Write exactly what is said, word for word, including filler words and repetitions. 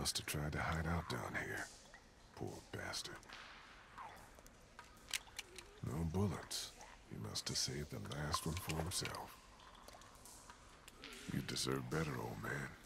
must have tried to hide out down here. Poor bastard. No bullets. He must have saved the last one for himself. You deserve better, old man.